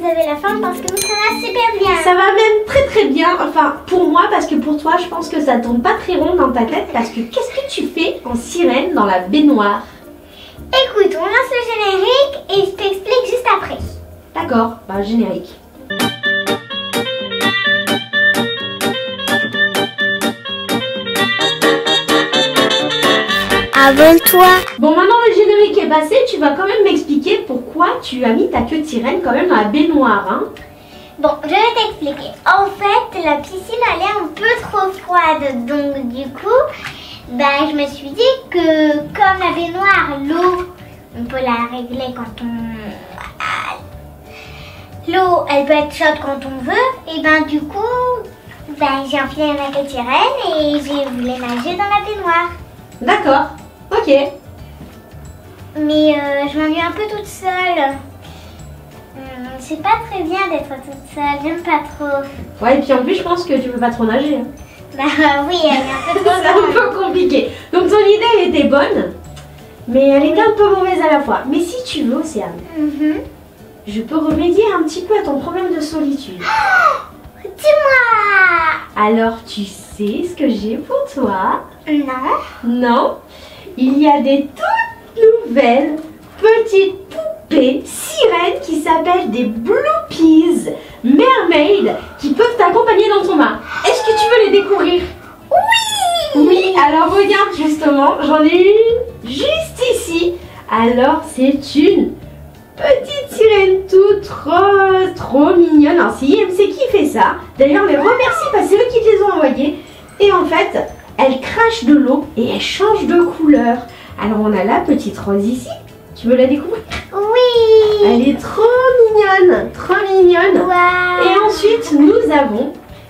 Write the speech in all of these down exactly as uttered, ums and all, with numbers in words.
vous avez la forme parce que nous ça va super bien. Ça va même très très bien, enfin pour moi, parce que pour toi je pense que ça tourne pas très rond dans ta tête. Parce que qu'est-ce que tu fais en sirène dans la baignoire? Écoute, on lance le générique et je t'explique juste après. D'accord, bah générique. Abonne-toi. Bon, maintenant le générique est passé, tu vas quand même m'expliquer pourquoi tu as mis ta queue de sirène quand même dans la baignoire, hein? Bon, je vais t'expliquer. En fait, la piscine elle est un peu trop froide, donc du coup, ben, je me suis dit que comme la baignoire, l'eau, on peut la régler quand on... L'eau, elle peut être chaude quand on veut, et ben du coup, ben, j'ai enfilé ma queue de sirène et j'ai voulu nager dans la baignoire. D'accord, ok. Mais euh, je m'ennuie un peu toute seule. Hum, c'est pas très bien d'être toute seule, j'aime pas trop. Ouais, et puis en plus je pense que tu peux pas trop nager, hein. Bah oui, elle est un peu trop C'est un peu compliqué. Donc ton idée elle était bonne, mais elle était un peu mauvaise à la fois. Mais si tu veux, Océane, Mhm. je peux remédier un petit peu à ton problème de solitude. Dis-moi. Alors tu sais ce que j'ai pour toi? Non. Non? Il y a des toutes nouvelles petites poupées sirènes qui s'appellent des Bloopies Mermaid qui peuvent t'accompagner dans ton bain. Est-ce que tu veux les découvrir? Oui. Oui, alors regarde justement, j'en ai une juste ici. Alors c'est une petite sirène toute rose, trop mignonne. Alors c'est I M C qui fait ça. D'ailleurs, mais remercie parce que c'est eux qui te les ont envoyés. Et en fait, elle crache de l'eau et elle change de couleur. Alors on a la petite rose ici. Tu veux la découvrir? Oui. Elle est trop mignonne, trop mignonne. Wow. Et ensuite, nous avons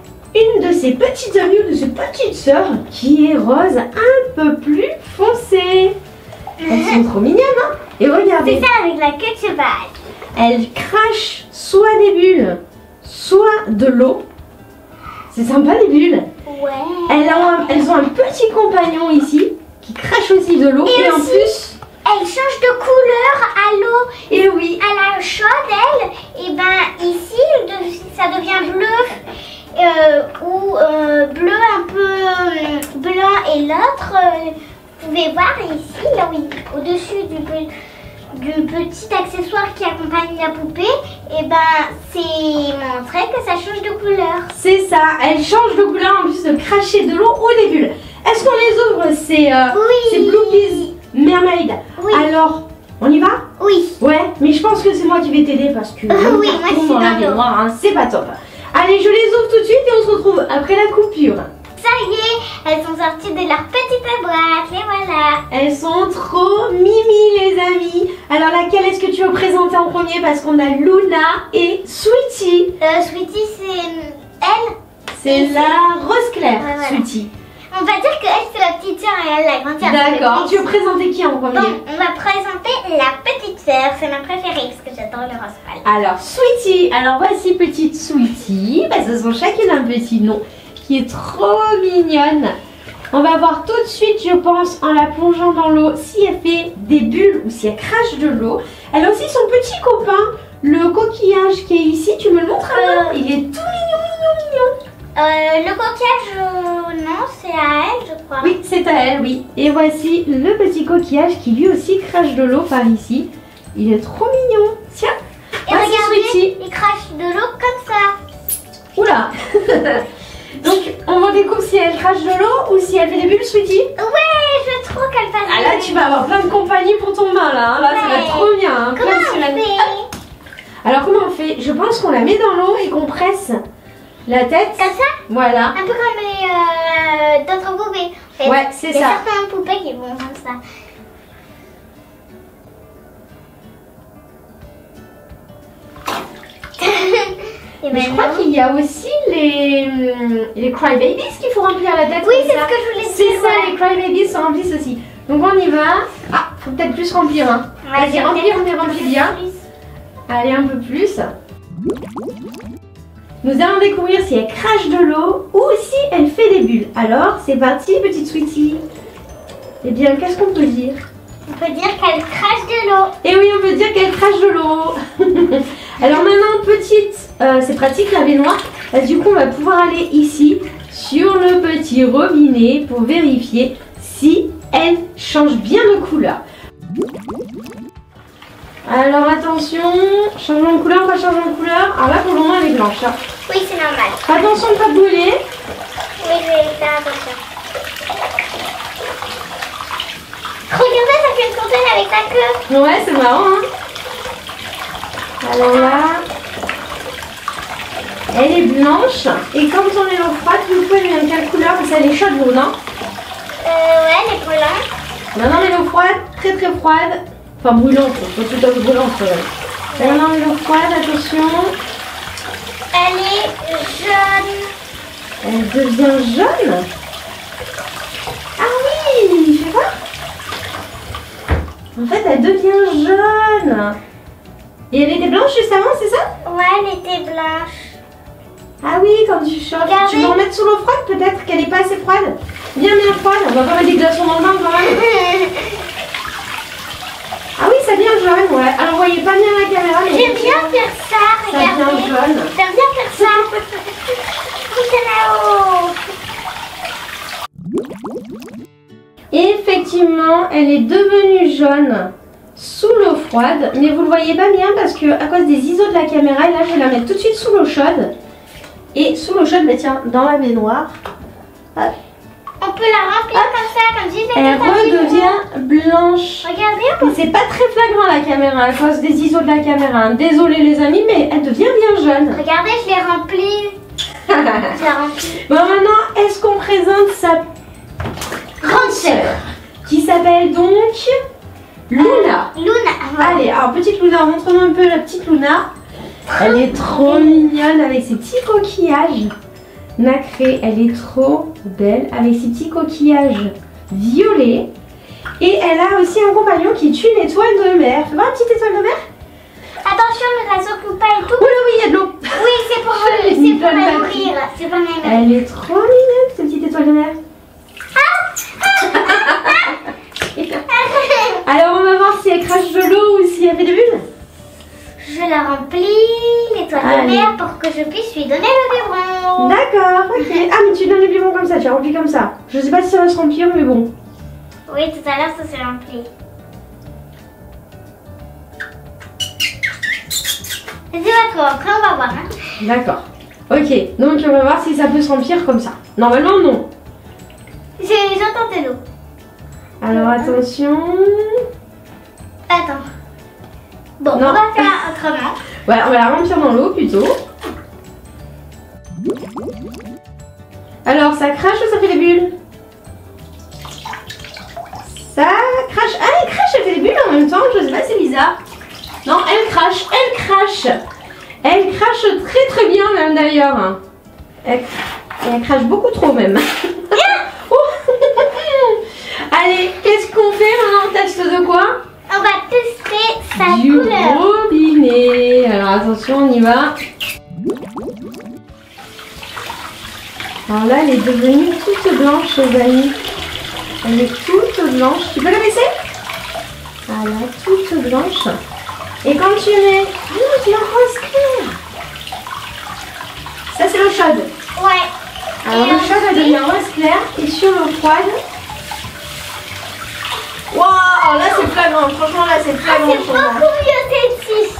une de ses petites amies ou de ses petites sœurs qui est rose un peu plus foncée. Elles sont trop mignonnes, hein? Et regardez. C'est ça avec la queue de cheval. Elles crachent soit des bulles, soit de l'eau. C'est sympa les bulles. Ouais. Elles ont, un, elles ont un petit compagnon ici qui crache aussi de l'eau. Et Et, en aussi- plus, Elle change de couleur à l'eau. et oui, À la chaude, elle. Et ben ici, de- ça devient bleu. Euh, ou euh, bleu un peu euh, blanc. Et l'autre, euh, vous pouvez voir ici, là oui, au-dessus du, pe- du petit accessoire qui accompagne la poupée. Et ben c'est montré que ça change de couleur. c'est ça. Elles changent de couleur en plus de cracher de l'eau ou des bulles. Est-ce qu'on les ouvre? C'est euh, Oui. c'est Bloopies Mermaid. Oui. Alors, on y va? Oui. Ouais, mais je pense que c'est moi qui vais t'aider parce que Oui, moi, je suis dans la dans l'eau. baignoire, hein, c'est pas top. Allez, je les ouvre tout de suite et on se retrouve après la coupure. Ça y est, elles sont sorties de leur petite boîte. Et voilà. Elles sont trop mimi les amis. Alors laquelle est-ce que tu veux présenter en premier? Parce qu'on a Luna et Sweetie. Euh, Sweetie, c'est elle. C'est la rose claire, Ouais, voilà. Sweetie. On va dire qu'elle, c'est la petite sœur et elle, la grande sœur. D'accord. Tu veux présenter qui en premier? Donc, on va présenter la petite sœur. C'est ma préférée parce que j'adore le rose pâle. Alors Sweetie, alors voici petite Sweetie. Bah, ce sont chacune un petit nom qui est trop mignonne. On va voir tout de suite, je pense, en la plongeant dans l'eau, si elle fait des bulles ou si elle crache de l'eau. Elle a aussi son petit copain, le coquillage qui est ici. Tu me le montres alors? Il est tout mignon, mignon, mignon. Euh, le coquillage, euh, non, c'est à elle, je crois. Oui, c'est à elle, oui. Et voici le petit coquillage qui lui aussi crache de l'eau par ici. Il est trop mignon. Tiens, Et voici regardez, Sweetie. il crache de l'eau comme ça. Oula. Donc, on va découvrir si elle crache de l'eau ou si elle fait des bulles, Sweetie. Ouais, je veux trop qu'elle fasse. Ah là, tu vas avoir plein de compagnie pour ton bain, là. hein. Là, ça va Ouais. être trop bien. hein. Comment Plein de on sirènes. fait? Alors, comment on fait? Je pense qu'on la met dans l'eau et qu'on presse la tête. Comme ça? Voilà. Un peu comme les euh, d'autres poupées. En fait. Ouais, c'est Il y a ça. certaines poupées qui vont comme ça. Et Mais je maintenant- crois qu'il y a aussi les, hum, les crybabies qu'il faut remplir la tête. Oui, comme c'est ça. ce que je voulais C'est dire. ça, ouais. les crybabies se remplissent aussi. Donc on y va. Ah, faut peut-être plus remplir. Hein. Ouais, Vas-y, j'ai remplis, peut-être remplis, remplis bien. plus. Allez, un peu plus. Nous allons découvrir si elle crache de l'eau ou si elle fait des bulles. Alors, c'est parti, petite Sweetie. Eh bien, qu'est-ce qu'on peut dire? On peut dire qu'elle crache de l'eau. Eh oui, on peut dire qu'elle crache de l'eau. Alors maintenant, petite, euh, c'est pratique la baignoire. Euh, du coup, on va pouvoir aller ici sur le petit robinet pour vérifier si elle change bien de couleur. Alors attention, changement de couleur, pas changement de couleur. Alors là pour le moment elle est blanche. Hein. Oui, c'est normal. Attention de ne pas brûler. Oui, je vais faire attention. Regardez, ça fait une fontaine avec sa queue. Ouais, c'est marrant. Hein. Alors là, elle est blanche. Et quand on est en froide, du coup elle vient de quelle couleur? Parce qu'elle est chaude, l'eau, non? Euh, ouais, elle est brûlante. Maintenant mais l'eau froide, très très froide. Enfin brûlante, pas tout à fait brûlante. Ouais. Et maintenant mais l'eau froide, attention. Elle est jaune. Elle devient jaune. Ah oui, je sais pas. En fait, elle devient jaune. Et elle était blanche juste avant, c'est ça? Ouais, elle était blanche. Ah oui, quand tu chauffes. Regardez. Tu veux en mettre sous l'eau froide peut-être qu'elle n'est pas assez froide? Bien bien froide. On va pas mettre des glaçons dans le bain quand même. Ah oui, ça devient jaune, ouais. Alors, vous voyez pas bien la caméra, mais... J'aime bien faire ça, Ça regardez. devient jaune. J'aime bien faire ça. C'est là-haut. Effectivement, elle est devenue jaune sous l'eau froide. Mais vous le voyez pas bien parce que à cause des I S O de la caméra, et là, je vais la mettre tout de suite sous l'eau chaude. Et sous l'eau chaude, mais tiens, dans la baignoire. Hop. On peut la remplir comme ça, comme si c'était Elle un biberon. redevient blanche. Regardez, on Mais c'est pas très flagrant la caméra à cause des I S O de la caméra. Désolée les amis, mais elle devient bien jaune. Regardez, je l'ai remplie. Je l'ai remplie. Bon maintenant, est-ce qu'on présente sa grande sœur qui s'appelle donc Luna. Luna. Voilà. Allez, alors petite Luna, montre-nous un peu la petite Luna. Elle est trop mignonne avec ses petits coquillages nacrés. Elle est trop belle avec ses petits coquillages violets. Et elle a aussi un compagnon qui est une étoile de mer. Fais voir une petite étoile de mer. Attention, ne la secoue pas et tout. Oh là oui, il y a de l'eau. Oui, c'est pour, Une c'est pour bonne la batterie. nourrir. C'est pour la nourrir. Elle est trop mignonne cette petite étoile de mer. Alors on va voir si elle crache de l'eau ou si elle fait des bulles. Je la remplis, l'étoile de Allez. mer, pour que je puisse lui donner le biberon. D'accord, ok. Ah mais tu donnes le biberon comme ça, tu as rempli comme ça. Je sais pas si ça va se remplir mais bon. Oui, tout à l'heure, ça s'est rempli. C'est pas trop, après on va voir. Hein. D'accord. Ok, donc on va voir si ça peut se remplir comme ça. Normalement non. J'ai- J'entends de l'eau. Alors attention. Attends. Bon, Non. on va faire autrement. Voilà, on va la remplir dans l'eau plutôt. Alors ça crache ou ça fait des bulles? Ça crache. Ah elle crache, elle fait des bulles en même temps, je sais pas, c'est bizarre. Non, elle crache, elle crache. Elle crache très très bien même d'ailleurs. Elle, elle crache beaucoup trop même. Oh. Allez, qu'est-ce qu'on fait maintenant? On teste de quoi? On va tester sa Du couleur. robinet. Alors attention, on y va. Alors là, elle est devenue toute blanche, les amis. Elle est toute blanche. Tu peux la baisser? Voilà, toute blanche. Et quand tu mets... Ah non, tu en rose clair. Ça, c'est l'eau chaude. Ouais. Alors Et l'eau chaude, elle ensuite- devient rose clair. Et sur l'eau froide... Waouh, là, c'est flagrant. Franchement, là, c'est Ah, flagrant. c'est beaucoup mieux celle-ci.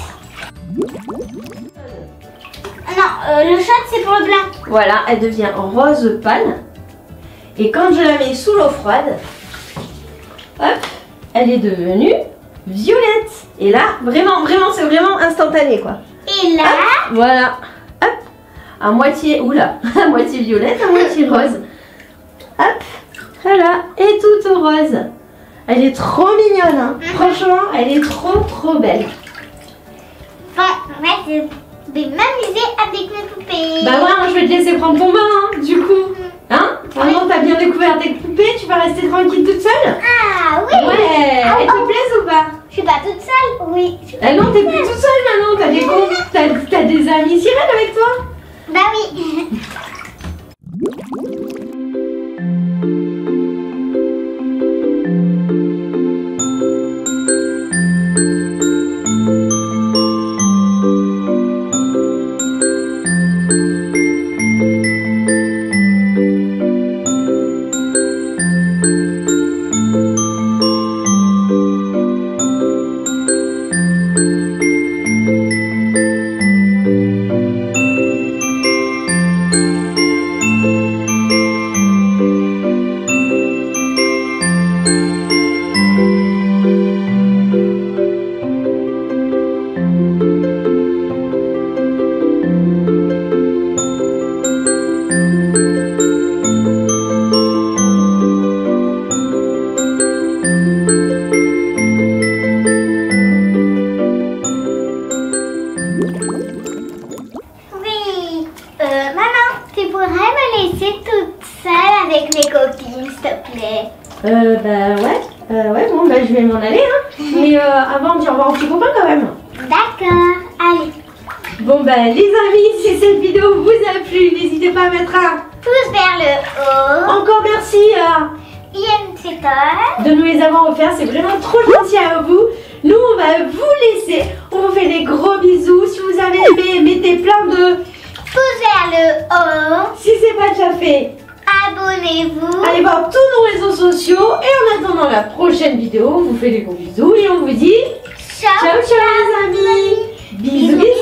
Non, euh, le shot c'est pour le blanc. Voilà, elle devient rose pâle. Et quand je la mets sous l'eau froide, hop, elle est devenue violette. Et là, vraiment, vraiment, c'est vraiment instantané, quoi. Et là, Hop, voilà, hop, à moitié, oula, à moitié violette, à moitié rose. Hop, voilà, et toute rose. Elle est trop mignonne, hein. Franchement, elle est trop, trop belle. bon, ouais, je vais m'amuser avec mes poupées. Bah ouais, je vais te laisser prendre ton bain, hein, du coup. Hein? Maintenant, t'as bien découvert tes poupées, tu vas rester tranquille toute seule? Ah oui. Ouais, Ah, elles te plaisent ou pas? Je suis pas toute seule, oui. je suis pas Ah non, toute t'es seule. plus toute seule maintenant, t'as des, com- t'as, t'as des amis sirènes avec toi? Bah oui. Euh, bah ouais. Euh, ouais, bon, bah je vais m'en aller. Hein. Mais euh, avant, on dit au revoir aux petits copains quand même. D'accord, allez. Bon, bah les amis, si cette vidéo vous a plu, n'hésitez pas à mettre un Pouce vers le haut. encore merci à I M C Toy. de nous les avoir offerts, c'est vraiment trop gentil à vous. Nous, on va vous laisser. On vous fait des gros bisous. Si vous avez aimé, mettez plein de Pouce vers le haut. si c'est pas déjà fait. Abonnez-vous. Allez voir tous nos réseaux sociaux. Et en attendant la prochaine vidéo, on vous fait des gros bisous et on vous dit Ciao, ciao, ciao les amis. Bisous, bisous.